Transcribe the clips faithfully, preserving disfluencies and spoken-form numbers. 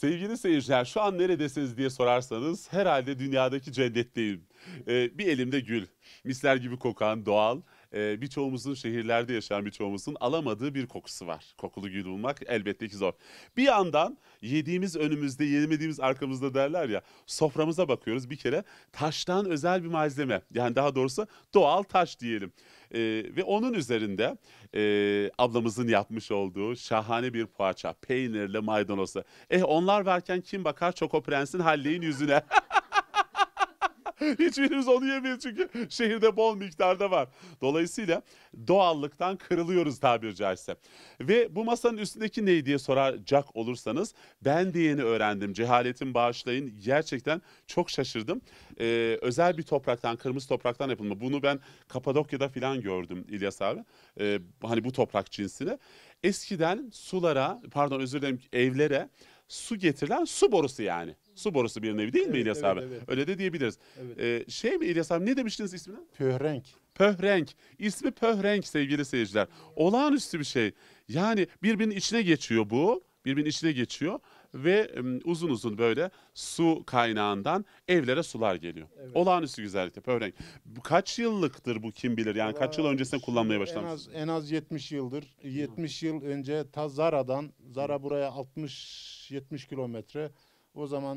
Sevgili seyirciler, şu an neredesiniz diye sorarsanız herhalde dünyadaki cennetteyim. Ee, bir elimde gül, misler gibi kokan, doğal, e, birçoğumuzun şehirlerde yaşayan birçoğumuzun alamadığı bir kokusu var. Kokulu gül bulmak elbette ki zor. Bir yandan yediğimiz önümüzde, yemediğimiz arkamızda derler ya, soframıza bakıyoruz bir kere taştan özel bir malzeme. Yani daha doğrusu doğal taş diyelim. Ee, ve onun üzerinde e, ablamızın yapmış olduğu şahane bir poğaça, peynirli maydanozlu. Eh onlar varken kim bakar Çoko Prens'in Halley'in yüzüne? Hiçbirimiz onu yemeyiz çünkü şehirde bol miktarda var. Dolayısıyla doğallıktan kırılıyoruz tabiri caizse. Ve bu masanın üstündeki ne diye soracak olursanız ben de yeni öğrendim. Cehaletim bağışlayın. Gerçekten çok şaşırdım. Ee, özel bir topraktan, kırmızı topraktan yapılma. Bunu ben Kapadokya'da falan gördüm İlyas abi. Ee, hani bu toprak cinsini. Eskiden sulara, pardon özür dilerim evlere su getirilen su borusu yani. Su borusu bir nevi değil mi Evet, İlyas evet, abi? evet. Öyle de diyebiliriz. Evet. Ee, şey mi İlyas abi ne demiştiniz ismine? Pöhrenk. Pöhrenk. İsmi Pöhrenk sevgili seyirciler. Olağanüstü bir şey. Yani birbirinin içine geçiyor bu. Birbirinin içine geçiyor ve ım, uzun uzun böyle su kaynağından evlere sular geliyor. Evet. Olağanüstü güzellikte Pöhrenk. Bu kaç yıllıktır bu kim bilir? Yani kaç yıl Valla öncesinde şimdi kullanmaya En başlamış? az en az yetmiş yıldır. yetmiş yıl önce ta Zara'dan, Zara buraya altmış yetmiş kilometre. O zaman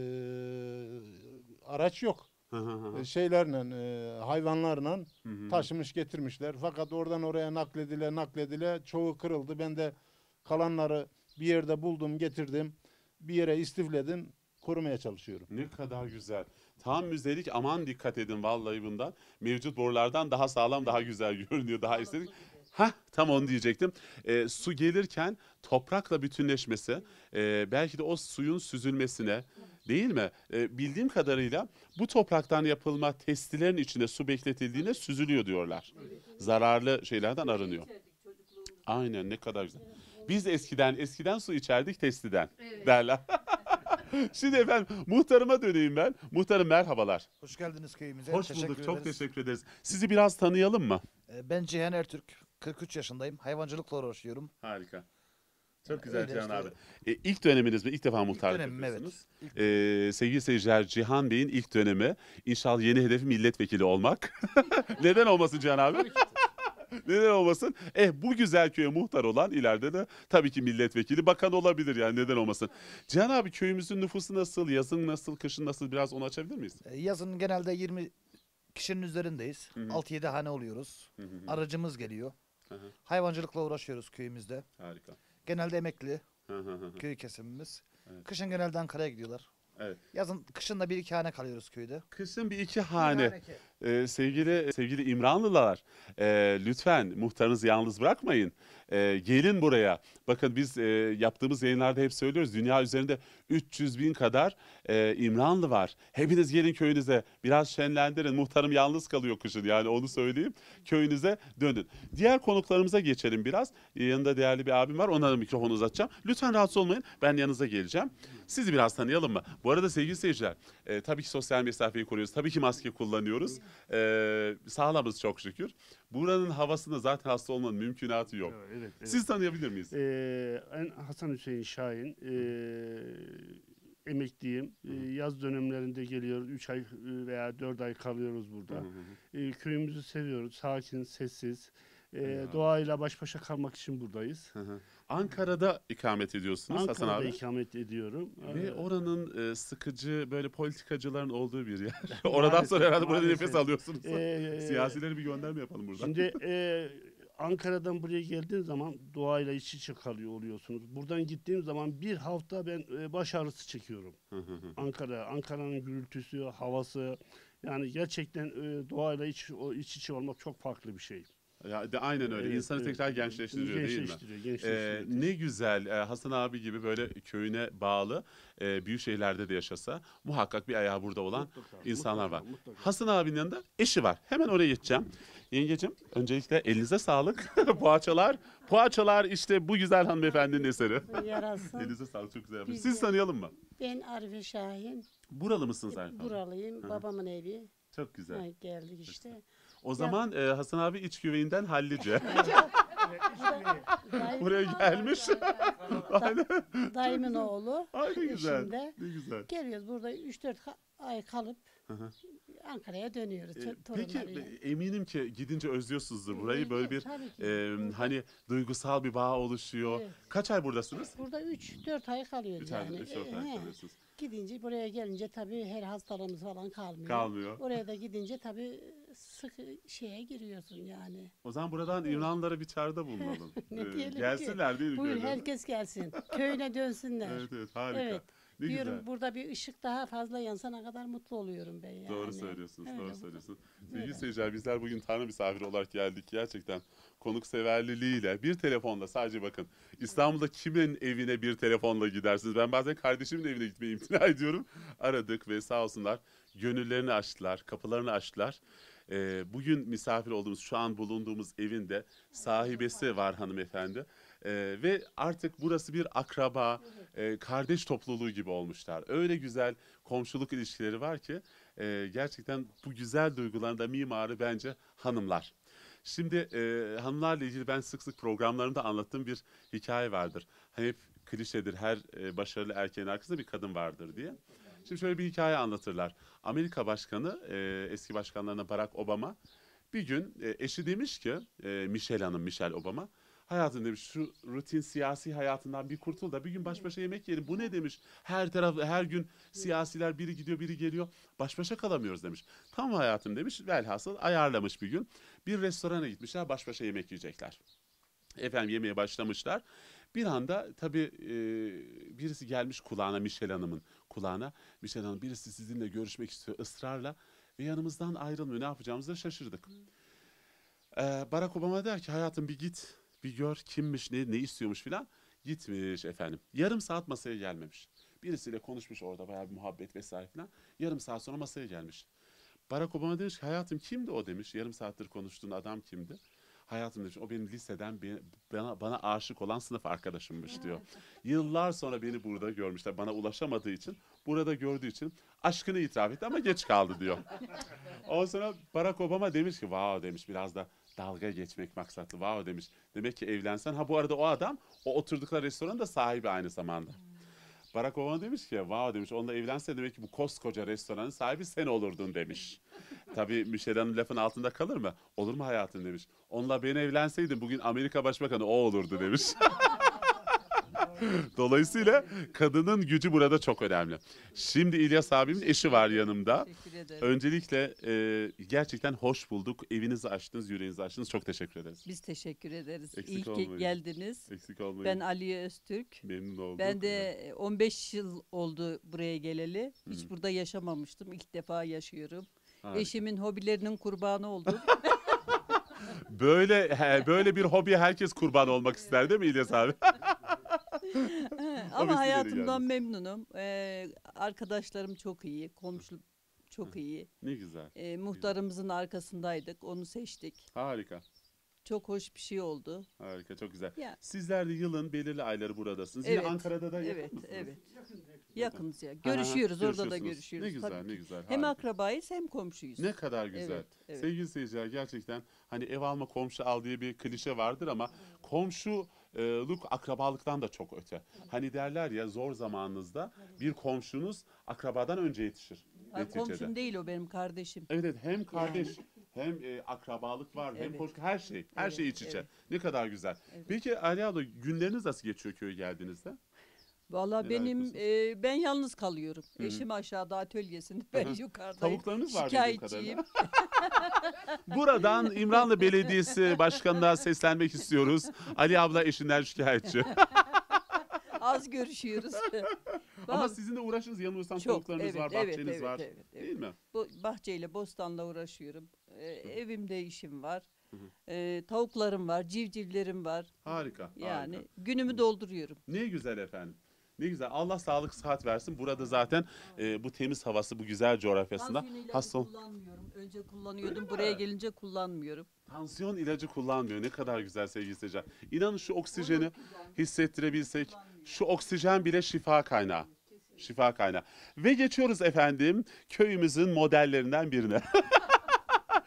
eee, araç yok. Hı hı hı. E, Şeylerle, eee, hayvanlarla Hı hı. taşımış getirmişler. Fakat oradan oraya nakledile nakledile çoğu kırıldı. Ben de kalanları bir yerde buldum, getirdim. Bir yere istifledim, korumaya çalışıyorum. Ne kadar güzel. Tam müzelik aman dikkat edin vallahi bundan. Mevcut borulardan daha sağlam, daha güzel görünüyor, daha estetik. Hah tam onu diyecektim. Ee, su gelirken toprakla bütünleşmesi, e, belki de o suyun süzülmesine değil mi? Ee, bildiğim kadarıyla bu topraktan yapılma testilerin içinde su bekletildiğinde süzülüyor diyorlar. Zararlı şeylerden arınıyor. Aynen ne kadar güzel. Biz eskiden eskiden su içerdik testiden derler. Şimdi efendim muhtarıma döneyim ben. Muhtarım merhabalar. Hoş geldiniz köyümüze. Hoş Teşekkür bulduk. Çok ederiz. teşekkür ederiz. Sizi biraz tanıyalım mı? Ee, Ben Cihan Ertürk. kırk üç yaşındayım. Hayvancılıkla uğraşıyorum. Harika. Çok güzel Öyle Cihan işte. abi. E, ilk döneminiz mi? İlk defa muhtarlık dönemim, evet. yapıyorsunuz. İlk- E, sevgili seyirciler Cihan Bey'in ilk dönemi. İnşallah yeni hedefi milletvekili olmak. Neden olmasın Cihan abi? Neden olmasın? Eh bu güzel köye muhtar olan ileride de tabii ki milletvekili, bakan olabilir yani neden olmasın. Cihan abi köyümüzün nüfusu nasıl, yazın nasıl, kışın nasıl biraz onu açabilir miyiz? Ee, Yazın genelde yirmi kişinin üzerindeyiz. Hı hı. altı yedi hane oluyoruz. Hı hı hı. Aracımız geliyor. Hı hı. Hayvancılıkla uğraşıyoruz köyümüzde. Harika. Genelde emekli Hı hı hı hı. köy kesimimiz. Evet. Kışın genelde Ankara'ya gidiyorlar. Evet. Yazın, kışın da bir iki hane kalıyoruz köyde. Kışın bir iki Bir hane. hane ki- Ee, sevgili sevgili İmranlılar, e, lütfen muhtarınızı yalnız bırakmayın. E, gelin buraya. Bakın biz e, yaptığımız yayınlarda hep söylüyoruz. Dünya üzerinde üç yüz bin kadar e, İmranlı var. Hepiniz gelin köyünüze. Biraz şenlendirin. Muhtarım yalnız kalıyor kışın. Yani onu söyleyeyim. Köyünüze dönün. Diğer konuklarımıza geçelim biraz. Yanında değerli bir abim var. Ona da mikrofonu uzatacağım. Lütfen rahatsız olmayın. Ben yanınıza geleceğim. Sizi biraz tanıyalım mı? Bu arada sevgili seyirciler, e, tabii ki sosyal mesafeyi koruyoruz. Tabii ki maske kullanıyoruz. E, sağlamız çok şükür. Buranın havasında zaten hasta olmanın mümkünatı yok. Evet, evet. Siz tanıyabilir miyiz? Ee, ben Hasan Hüseyin Şahin. Ee, emekliyim. Ee, yaz dönemlerinde geliyoruz. üç ay veya dört ay kalıyoruz burada. Hı hı hı. Ee, köyümüzü seviyoruz. Sakin, sessiz. Ee, Eyvallah. doğayla baş başa kalmak için buradayız. Hı hı. Ankara'da ikamet ediyorsunuz Hasan Ankara'da abi. ikamet ediyorum. Ve Ee, oranın e, sıkıcı böyle politikacıların olduğu bir yer. Oradan Maalesef, sonra herhalde burada maalesef. nefes alıyorsunuz. Ee, Siyasileri bir gönderme yapalım buradan. Şimdi e, Ankara'dan buraya geldiğin zaman doğayla iç içe kalıyor oluyorsunuz. Buradan gittiğim zaman bir hafta ben e, baş ağrısı çekiyorum. Hı hı hı. Ankara, Ankara'nın gürültüsü, havası, yani gerçekten e, doğayla iç, o, iç içe olmak çok farklı bir şey. Ya de, aynen öyle. Evet, İnsanı evet. tekrar gençleştiriyor değil mi? Gençleştiriyor, Ee, gençleştiriyor. ne güzel e, Hasan abi gibi böyle köyüne bağlı e, büyük şehirlerde de yaşasa muhakkak bir ayağı burada olan Mutlaka, insanlar mutlaka, var. mutlaka. Hasan abinin yanında eşi var. Hemen oraya geçeceğim. Yengecim öncelikle elinize sağlık. Poğaçalar, poğaçalar işte bu güzel hanımefendinin eseri. Yarasın. Elinize sağlık çok güzel yapmış. Biz Siz de- tanıyalım mı? Ben Arife Şahin. Buralı mısınız Arif abi? Buralıyım. Hı. Babamın evi. Çok güzel. Ha, geldik işte. O zaman e, Hasan abi iç güveyinden hallice. Dayım- Buraya gelmiş. Da- dayımın oğlu. Ay ne güzel. Eşimde. Ne güzel. Geliyoruz burada üç dört ha- ay kalıp Hı hı. Ankara'ya dönüyoruz. Ee, to- Peki torunlarıyla. e, eminim ki gidince özlüyorsunuzdur burayı. Böyle bir Özlüyoruz, tabii ki. e, Burada- hani duygusal bir bağ oluşuyor. Evet. Kaç ay buradasınız? Burada üç dört ay kalıyoruz üç ay, yani. üç dört Ee, ay he. kalıyorsunuz. Gidince buraya gelince tabii her hastalığımız falan kalmıyor. Kalmıyor. Oraya da gidince tabii sık şeye giriyorsun yani. O zaman buradan İmranlılara bir çağrıda bulunalım. Ne Ee, diyelim ki? gelsinler değil mi? Buyur köylerine? herkes gelsin. Köyüne dönsünler. Evet evet harika. Evet. Ne Diyorum güzel. burada bir ışık daha fazla yansa ne kadar mutlu oluyorum ben yani. Doğru söylüyorsunuz, Öyle doğru bu- söylüyorsunuz. öyle. Sevgili seyirciler, bizler bugün Tanrı misafiri olarak geldik. Gerçekten konukseverliliğiyle bir telefonla sadece bakın İstanbul'da kimin evine bir telefonla gidersiniz? Ben bazen kardeşimin evine gitmeyi imtina ediyorum. Aradık ve sağ olsunlar gönüllerini açtılar, kapılarını açtılar. Ee, bugün misafir olduğumuz, şu an bulunduğumuz evin de sahibesi var hanımefendi. Ee, ve artık burası bir akraba, e, kardeş topluluğu gibi olmuşlar. Öyle güzel komşuluk ilişkileri var ki e, gerçekten bu güzel duyguların da mimarı bence hanımlar. Şimdi e, hanımlarla ilgili ben sık sık programlarımda anlattığım bir hikaye vardır. Hani hep klişedir, her e, başarılı erkeğin arkasında bir kadın vardır diye. Şimdi şöyle bir hikaye anlatırlar. Amerika Başkanı, e, eski başkanlarına Barack Obama bir gün e, eşi demiş ki e, Michelle Hanım, Michelle Obama, hayatım demiş şu rutin siyasi hayatından bir kurtul da bir gün baş başa yemek yiyelim. Bu ne demiş? Her taraf her gün siyasiler biri gidiyor biri geliyor. Baş başa kalamıyoruz demiş. Tamam hayatım demiş. Velhasıl ayarlamış bir gün. Bir restorana gitmişler baş başa yemek yiyecekler. Efendim yemeye başlamışlar. Bir anda tabii e, birisi gelmiş kulağına Michelle Hanım'ın kulağına. Michelle Hanım birisi sizinle görüşmek istiyor ısrarla ve yanımızdan ayrılmıyor. Ne yapacağımızı da şaşırdık. Ee, Barack Obama der ki hayatım bir git bir gör kimmiş ne, ne istiyormuş filan. Gitmiş efendim. Yarım saat masaya gelmemiş. Birisiyle konuşmuş orada bayağı bir muhabbet vesaire filan. Yarım saat sonra masaya gelmiş. Barack Obama demiş ki hayatım kimdi o demiş. Yarım saattir konuştuğun adam kimdi? Hayatım demiş o benim liseden be- bana, bana aşık olan sınıf arkadaşımmış diyor. Yıllar sonra beni burada görmüşler. Bana ulaşamadığı için, burada gördüğü için aşkını itiraf etti ama geç kaldı diyor. Ondan sonra Barack Obama demiş ki wow demiş biraz da dalga geçmek maksatlı. Wow demiş. Demek ki evlensen. Ha bu arada o adam o oturdukları restoranın da sahibi aynı zamanda. Barack Obama demiş ki wow demiş onunla evlense demek ki bu koskoca restoranın sahibi sen olurdun demiş. Tabii Michelle Hanım lafın altında kalır mı? Olur mu hayatım demiş. Onunla ben evlenseydim bugün Amerika Başbakanı o olurdu demiş. Dolayısıyla kadının gücü burada çok önemli. Şimdi İlyas abimin eşi var yanımda. Teşekkür ederim. Öncelikle e, gerçekten hoş bulduk. Evinizi açtınız, yüreğinizi açtınız. Çok teşekkür ederiz. Biz teşekkür ederiz. Eksik İyi ki olmayın. geldiniz. Eksik olmayın. Ben Aliye Öztürk. Memnun oldum. Ben de on beş yıl oldu buraya geleli. Hiç Hı. burada yaşamamıştım. İlk defa yaşıyorum. Harika. Eşimin hobilerinin kurbanı oldum. Böyle he, böyle bir hobiye herkes kurban olmak ister değil mi İlyas abi? Ama hayatımdan geldiniz. memnunum. Ee, arkadaşlarım çok iyi. Komşu çok iyi. Ne güzel. Ee, muhtarımızın arkasındaydık. Onu seçtik. Harika. Çok hoş bir şey oldu. Harika. Çok güzel. Ya. Sizler de yılın belirli ayları buradasınız. Evet, Yine Ankara'da da yakın Evet, mısınız? evet. Yakınız ya. Ha, ha, Görüşüyoruz, orada da görüşüyorsunuz. görüşüyoruz. Ne güzel, tabii ne ki. güzel. Hem harika. akrabayız hem komşuyuz. Ne kadar güzel. Evet, evet. Sevgili seyirciler gerçekten hani ev alma komşu al diye bir klişe vardır ama komşuluk akrabalıktan da çok öte. Hani derler ya zor zamanınızda bir komşunuz akrabadan önce yetişir. Ha, neticede. komşum değil o benim kardeşim. Evet, evet hem kardeş hem e, akrabalık var hem Evet. komşu her şey her Evet, şey iç içe. evet. Ne kadar güzel. Evet. Peki Ali abla günleriniz nasıl geçiyor köye geldiğinizde? Vallahi Neler benim yapıyorsunuz? e, ben yalnız kalıyorum. Hı hı. Eşim aşağıda atölyesinde, ben Hı hı. yukarıdayım. Tavuklarınız var bildiğim Şikayetçiyim. kadarıyla. Buradan İmranlı Belediyesi Başkanı'na seslenmek istiyoruz. Ali abla eşinden şikayetçi. Az görüşüyoruz. Ama Vallahi sizin de uğraşınız yanılmıyorsam çok, tavuklarınız evet, var, evet, bahçeniz evet, var. evet, evet. Değil mi? Bu bahçeyle, bostanla uğraşıyorum. E, evimde işim var. Hı hı. E, tavuklarım var, civcivlerim var. Harika. Yani harika. günümü dolduruyorum. Ne güzel efendim. Ne güzel. Allah sağlık sıhhat versin. Burada zaten e, bu temiz havası, bu güzel coğrafyasında Tansiyon ilacı hasta ol- kullanmıyorum. Önce kullanıyordum. Buraya gelince kullanmıyorum. Tansiyon ilacı kullanmıyor. Ne kadar güzel sevgili seyirciler. İnanın şu oksijeni hissettirebilsek, şu oksijen bile şifa kaynağı. Şifa kaynağı. Ve geçiyoruz efendim köyümüzün modellerinden birine.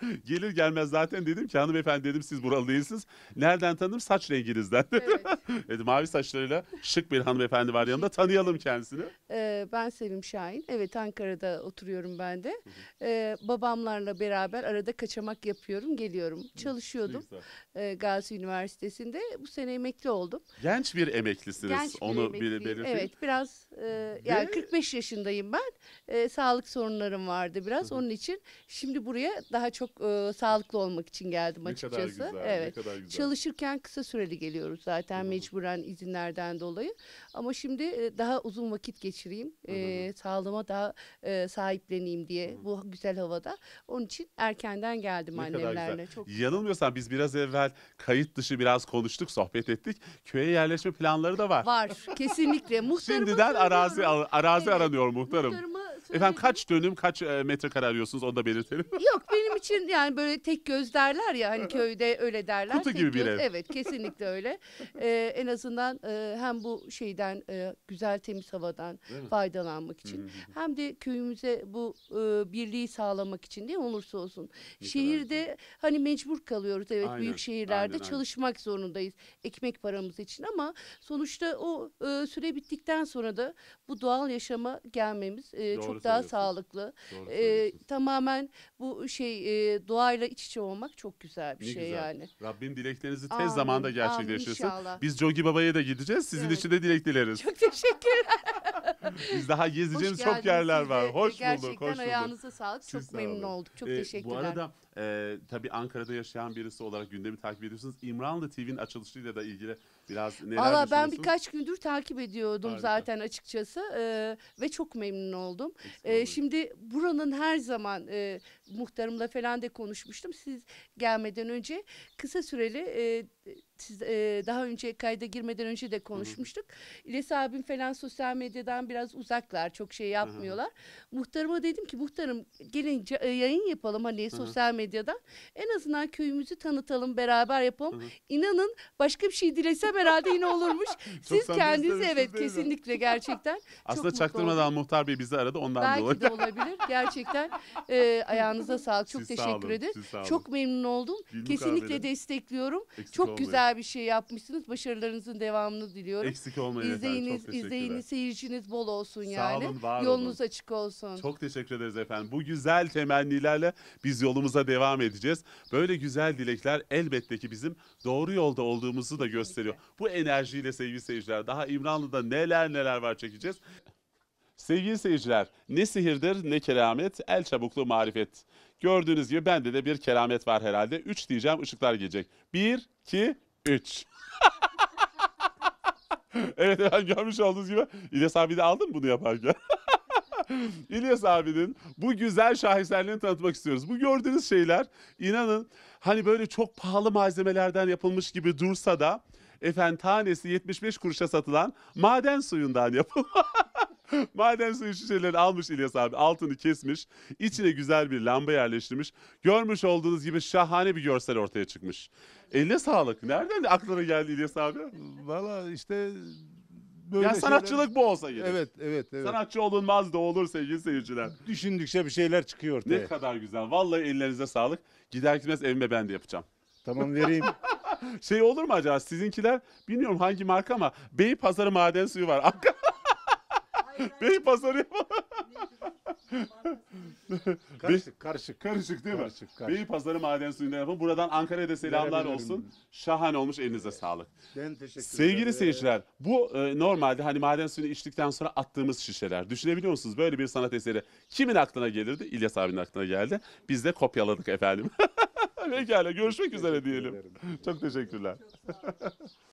Gelir gelmez zaten dedim ki hanımefendi dedim siz buralı değilsiniz. Nereden tanıdım? Saç renginizden. Evet. Evet, mavi saçlarıyla şık bir hanımefendi var yanında. Tanıyalım kendisini. Ee, ben Sevim Şahin. Evet, Ankara'da oturuyorum ben de. Ee, babamlarla beraber arada kaçamak yapıyorum, geliyorum. Çalışıyordum e, Gazi Üniversitesi'nde. Bu sene emekli oldum. Genç bir emeklisiniz. Genç bir Onu bir emekliyim. belirteyim. Evet, biraz e, yani Ve- kırk beş yaşındayım ben. E, sağlık sorunlarım vardı biraz. Onun için şimdi buraya daha çok e, sağlıklı olmak için geldim Ne açıkçası. kadar güzel. Evet. Ne kadar güzel. Çalışırken kısa süreli geliyoruz zaten mecburen izinlerden dolayı. Ama şimdi e, daha uzun vakit geçireyim. E, sağlığıma daha e, sahipleneyim diye bu güzel havada. Onun için erkenden geldim Ne kadar güzel. annemlerle. Çok Yanılmıyorsam biz biraz evvel kayıt dışı biraz konuştuk, sohbet ettik. Köye yerleşme planları da var. var. Kesinlikle. Muhtarıma Şimdiden arazi söylüyorum. al- arazi Evet. aranıyor muhtarım. Muhtarıma Efendim söyledim. kaç dönüm, kaç e, metrekare arıyorsunuz onu da belirtelim. Yok, benim için yani böyle tek göz derler ya, hani köyde öyle derler. Kutu Tek gibi bir göz- ev. Evet, kesinlikle öyle. Ee, en azından e, hem bu şeyden e, güzel temiz havadan Değil mi? faydalanmak için Hı hı. hem de köyümüze bu e, birliği sağlamak için ne olursa olsun. Ne Şehirde hani mecbur kalıyoruz, evet, Aynen, büyük şehirlerde aynen, aynen. çalışmak zorundayız ekmek paramız için, ama sonuçta o e, süre bittikten sonra da bu doğal yaşama gelmemiz e, Doğru çok daha söylüyorsunuz. sağlıklı. Doğru Ee, söylüyorsunuz. tamamen bu şey e, doğayla iç içe olmak çok güzel bir Ne şey güzel. yani. Rabbim dileklerinizi tez Amin, zamanda amin gerçekleştirsin. inşallah. Biz Jogi Baba'ya da gideceğiz. Sizin Evet. için de dilek dileriz. Çok teşekkürler. Biz daha Hoş gezeceğimiz çok geldiniz yerler siz var. de. Hoş bulduk, Gerçekten hoş bulduk. ayağınıza sağlık. Siz Çok sağ memnun olun. olduk. Çok Ee, teşekkürler. Bu arada e, tabii Ankara'da yaşayan birisi olarak gündemi takip ediyorsunuz. İmranlı T V'nin açılışıyla da ilgili biraz neler Valla ben düşünüyorsunuz? birkaç gündür takip ediyordum Harika. zaten açıkçası e, ve çok memnun oldum. Eksik E, olmayın. şimdi buranın her zaman e, muhtarımla falan da konuşmuştum. Siz gelmeden önce kısa süreli e, siz e, daha önce kayda girmeden önce de konuşmuştuk. İlyas abim falan sosyal medyadan biraz uzaklar. Çok şey yapmıyorlar. Muhtarıma dedim ki muhtarım gelin ca- e, yayın yapalım hani sosyal medyadan. En azından köyümüzü tanıtalım, beraber yapalım. Hı hı. İnanın başka bir şey dilesem herhalde yine olurmuş. Siz samimi kendiniz istemişsiniz evet değil mi? kesinlikle gerçekten. Aslında mutlu çaktırmadan muhtar bey bizi aradı ondan dolayı. Belki de olabilir. Gerçekten e, ayağınıza sağlık. Çok Siz sağ teşekkür olun, ederim. siz sağ olun. Çok memnun oldum. Bilmukabele. Kesinlikle destekliyorum. Eksik Çok olmayın. güzel bir şey yapmışsınız. Başarılarınızın devamını diliyorum. Eksik olmayın efendim. İzleyiniz, Çok teşekkürler. izleyiniz, seyirciniz bol olsun Sağ yani. olun, var Yolunuz olun. açık olsun. Çok teşekkür ederiz efendim. Bu güzel temennilerle biz yolumuza devam edeceğiz. Böyle güzel dilekler elbette ki bizim doğru yolda olduğumuzu da gösteriyor. Bu enerjiyle sevgili seyirciler daha İmranlı'da neler neler var çekeceğiz. Sevgili seyirciler, ne sihirdir ne keramet, el çabukluğu marifet. Gördüğünüz gibi bende de bir keramet var herhalde. Üç diyeceğim, ışıklar gelecek. Bir, iki, üç. Evet efendim görmüş olduğunuz gibi İlyas abi de aldın mı bunu yaparken? İlyas abinin bu güzel şaheserliğini tanıtmak istiyoruz. Bu gördüğünüz şeyler inanın hani böyle çok pahalı malzemelerden yapılmış gibi dursa da efendim tanesi yetmiş beş kuruşa satılan maden suyundan yapılma. Maden suyu şişelerini almış İlyas abi, altını kesmiş, içine güzel bir lamba yerleştirmiş. Görmüş olduğunuz gibi şahane bir görsel ortaya çıkmış. Eline sağlık. Nereden aklına geldi İlyas abi? Valla işte böyle Ya şeyler- sanatçılık bu olsa gerek. Evet, evet, evet. Sanatçı olunmaz da olur sevgili seyirciler. Düşündükçe bir şeyler çıkıyor ortaya. Ne kadar güzel. Vallahi ellerinize sağlık. Gider gitmez evime ben de yapacağım. Tamam, vereyim. Şey olur mu acaba sizinkiler bilmiyorum hangi marka ama Beypazarı maden suyu var. Beypazarı yapalım. Karışık, karışık. Karışık değil mi? Karışık, karışık. Beypazarı maden suyundan yapalım. Buradan Ankara'ya da selamlar Verebilirim. olsun. Şahane olmuş, elinize sağlık. Ben teşekkür Sevgili ederim. seyirciler, bu e, normalde hani maden suyunu içtikten sonra attığımız şişeler. Düşünebiliyor musunuz? Böyle bir sanat eseri kimin aklına gelirdi? İlyas abinin aklına geldi. Biz de kopyaladık efendim. Pekala, görüşmek üzere diyelim. ederim. Çok teşekkürler.